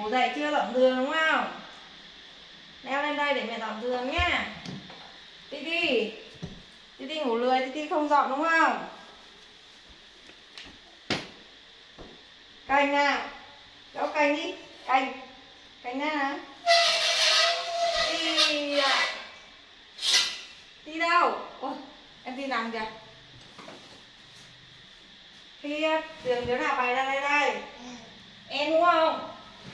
ngủ dậy chưa, dọn giường đúng không? Leo lên đây để mẹ dọn giường nhá. Titi, Titi ngủ lười, Titi không dọn đúng không? Cành nào, kéo cành đi, cành ra nào. Đi đâu? Ôi, em đi nằm kìa. Khi giường đứa nào bày ra đây đây? Em đúng không?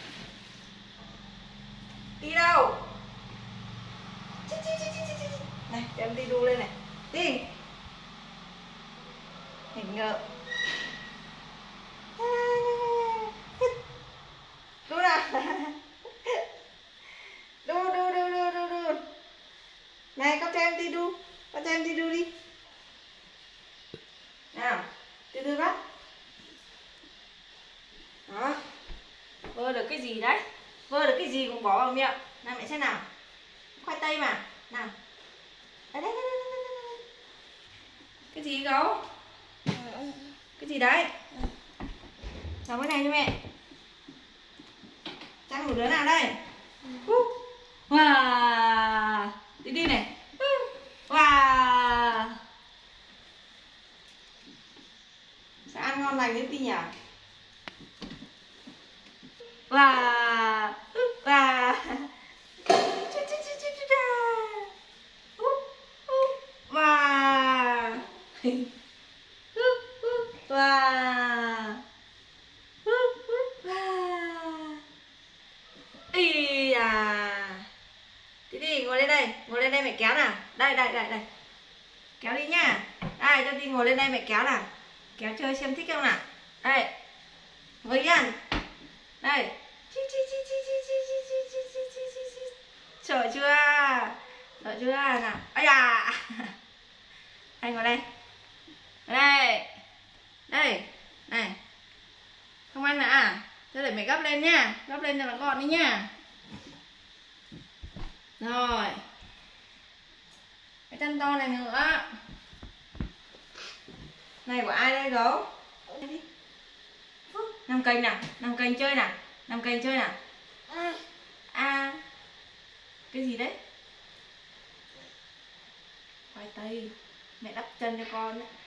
Đi đâu? Này, em đi đu lên này. Đi. Hình ngợ. Đu nào. Đu. Này, con cho em đi đu. Con cho em đi đu đi. Nào, từ bắt. Đó. Vơ được cái gì đấy? Vơ được cái gì cũng bỏ vào miệng. Nào mẹ xem nào. Khoai tây mà. Nào. Đây. Cái gì gấu? Cái gì đấy? Làm cái này cho mẹ. Trang một đứa nào đây? Wow. Đi này. Wow. Sao ăn ngon lành thế Ti nhỉ? Wow. Wow. Wow. Wow. Ý à. Titi ngồi lên đây mẹ kéo nào. Đây. Kéo đi nhá. Đây cho Titi ngồi lên đây mẹ kéo nào. Kéo chơi xem thích không nào. Đây. Ngồi yên. Đây. Sợ chưa? Nào. Ây da. Đây ngồi đây. Đây. Này. Không ăn nữa à? Thế để mẹ gấp lên nhá. Gấp lên cho nó gọn đi nhá. Rồi. Cái chân to này nữa. Này của ai đây gấu? Đây đi. Nằm cành nào. Nằm cành chơi nào. À. Cái gì đấy? Khoai tây. Mẹ đắp chân cho con đấy.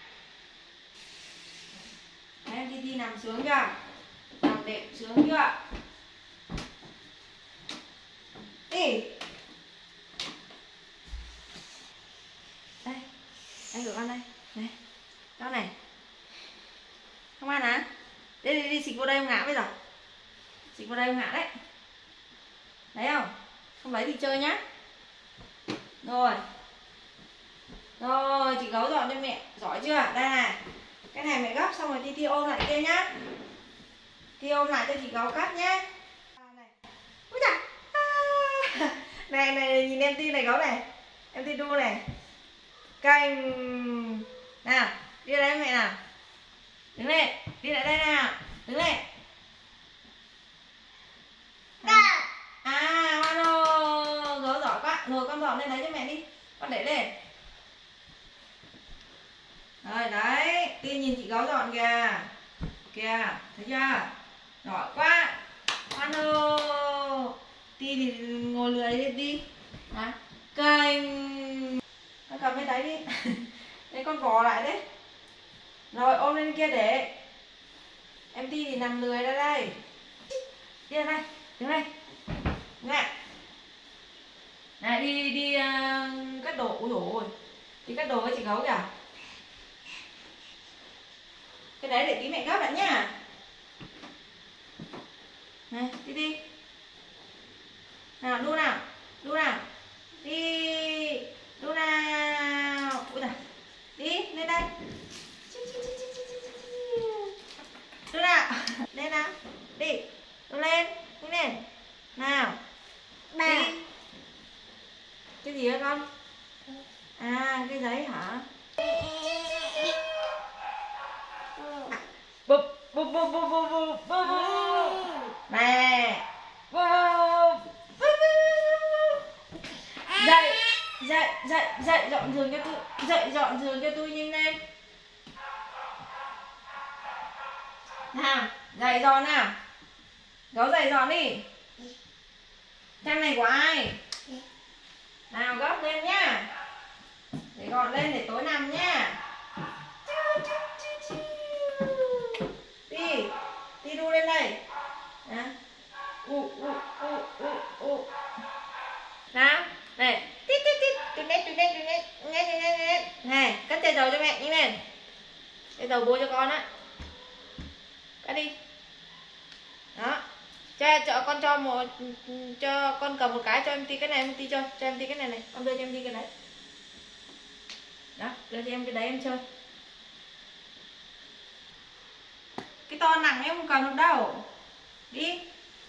Đấy, em đi nằm xuống chưa? Nằm đệm xuống chưa? Đi. Đây. Anh gửi con đây. Này. Đó này. Không ăn hả? Đi xịt vô đây em ngã bây giờ. Xịt vô đây em ngã đấy. Thấy không? Không lấy thì chơi nhá. Rồi, chị gấu dọn cho mẹ. Giỏi chưa? Đây này. Cái này mẹ gấp xong rồi Titi ôm lại kia nhá. Titi ôm lại cho chị gấu cắt nhá. Úi da. Này nhìn em Ti này gấu này. Em Ti đu này. Cành. Nào, đi ra đây mẹ nào. Đứng lên, đi lại đây nào. Đứng lên. Hoan hô. Gấu giỏi quá. Rồi con dọn lên đấy cho mẹ đi. Con để lên. Rồi đấy. Ti nhìn chị gấu dọn kìa. Thấy chưa? Giỏi quá. Hoan hô. Ti thì ngồi lười đi. Đấy. Cành. Con cầm lên đấy đi. Đấy con vò lại đấy. Rồi ôm lên kia để. Em Ti thì nằm lười ra đây. Đi ra đây. Đứng đây. Nè. Này đi cất đồ. Ui dồi ôi. Đi cất đồ với chị gấu kìa. Cái đấy để tí mẹ gấp lại nhá. Này, đi. Nào, đu nào. Đi. Đu nào. Ui giời. Đi, lên đây. Đu nào. Lên nào. Đi. Đu lên. Đi lên. Nào. Đi. Cái gì hả con? À, cái giấy hả? Bụp. Nè. Dậy dọn giường cho tôi. Dọn giường cho tôi nhanh lên. Nào, dậy dọn nào. Gấu dậy dọn đi. Khăn này của ai? Nào gấp lên nhá. Để gọn lên để tối nằm nhá. Đi. Đi đu lên đây. Đó. Nào. Này. Tít tít tít. Tụt nét. Nghe. Này, cắt dây dầu cho mẹ nhanh lên. Dây dầu bôi cho con á. Cắt đi. Đó. Cho con cho con cầm một cái cho em tí cái này, em tí cho em tí cái này này, con đưa cho em tí cái đấy. Đó, đưa cho em cái đấy em chơi. Cái to nặng em không cầm được đâu. Đi.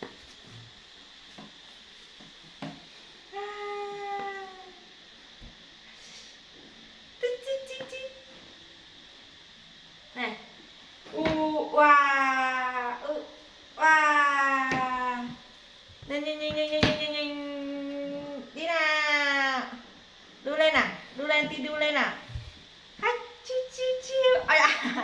Này. Nhanh. Đi nào. Đu lên nào. Đu lên tí đu lên nào. Hách chiu. Ôi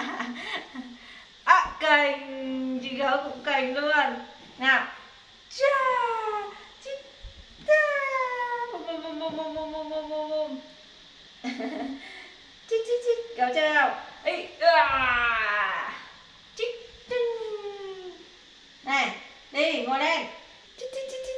à. Cành. Chị gấu cũng cành luôn. Nào. Cha. Chít ta. Bum. Chít. Gấu chơi không? Ê. Chít. Này. Đi ngồi lên. Chít.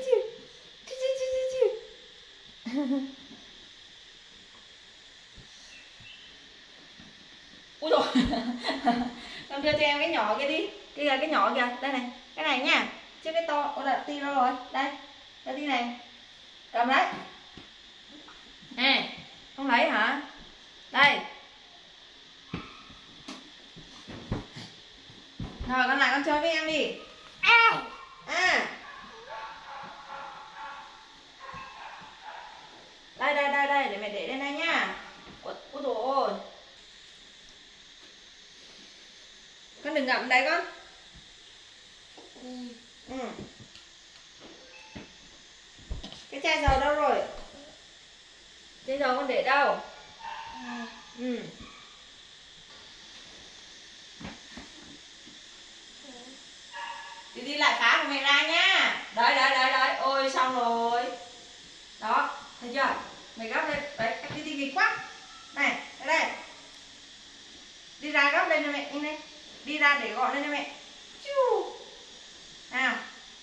Úi dồi. Con đưa cho em cái nhỏ kia đi. Kia là cái nhỏ kìa. Đây này. Cái này nha. Chứ cái to. Ôi là ti đâu rồi. Đây. Cái ti này. Cầm đấy. Nè. Không lấy hả? Đây. Rồi con lại con chơi với em đi. À. Đây để mẹ để lên đây nhá. Ôi dồi ôi. Con đừng ngậm đấy con. Cái chai dầu đâu rồi? Chai dầu con để đâu? Đi lại phá của mẹ ra nhá. Đấy. Ôi xong rồi. Đó, thấy chưa? Mày gấp lên. Đấy, cái đi nghịch quá. Này, đây. Đi ra gấp lên cho mẹ, nhanh lên. Đi ra để gọi lên cho mẹ. Nào.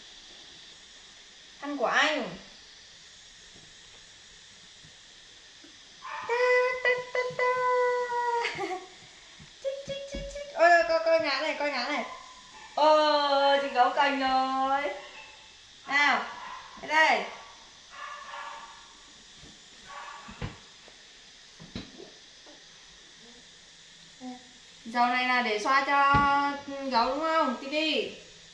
Khăn của anh. Ôi coi ngã này. Ôi chị gấu cành rồi. Nào. Đây. Dầu này là để xoa cho gấu đúng không? Đi.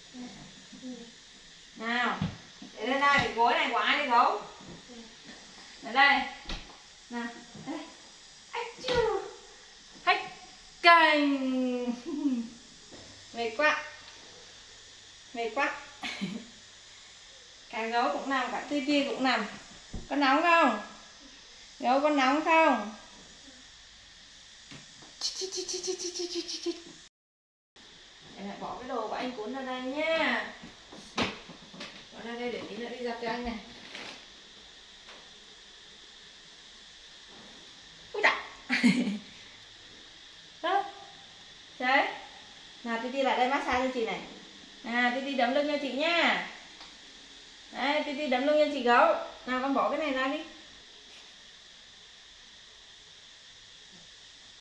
Nào. Để lên đây, cái gối này của ai đây gấu? Để đây. Nào. Đây. Hách cành. Mệt quá. Cả gấu cũng nằm, cả tivi cũng nằm. Con nóng không? Gấu con nóng không? Em lại bỏ cái đồ của anh cuốn ra đây nha. Bỏ ra đây để tí nữa đi giặt cho anh này. Úi dạ. Đó. Đấy. Nào Titi lại đây massage cho chị này. Titi đấm lưng cho chị nha. Đấy, Titi đấm lưng cho chị gấu. Nào con bỏ cái này ra đi.